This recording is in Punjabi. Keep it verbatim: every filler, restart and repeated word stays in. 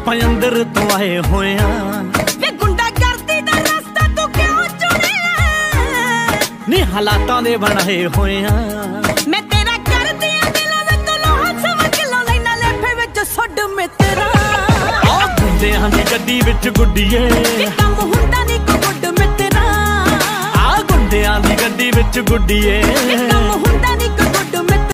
ਆਪਾਂ ਅੰਦਰ ਤੋਂ ਆਏ ਹੋਏ ਆ। ਵੇ ਗੁੰਡਾ ਕਰਦੀ ਦਾ ਰਸਤਾ ਤੂੰ ਕਿਉਂ ਚੁਣਿਆ? ਨੀ ਹਾਲਾਤਾਂ ਦੇ ਬਣਾਏ ਹੋਏ ਆ। ਮੈਂ ਤੇਰਾ ਕਰਦੀ ਆ ਦਿਲਾਂ ਵਿੱਚ ਲੋਹਾ ਸਵਾ ਕਿਲੋ ਲੈਣਾ ਲੇਫੇ ਵਿੱਚ ਸੁੱਡ ਮੇ ਤੇਰਾ। ਆ ਗੁੰਡਿਆਂ ਦੀ ਗੱਡੀ ਵਿੱਚ ਗੁੱਡੀਏ ਕੰਮ ਹੁੰਦਾ ਨੀ ਕੋ ਗੁੱਡ ਮੇ ਤੇਰਾ। ਆ ਗੁੰਡਿਆਂ ਦੀ ਗੱਡੀ ਵਿੱਚ ਗੁੱਡੀਏ ਕੰਮ ਹੁੰਦਾ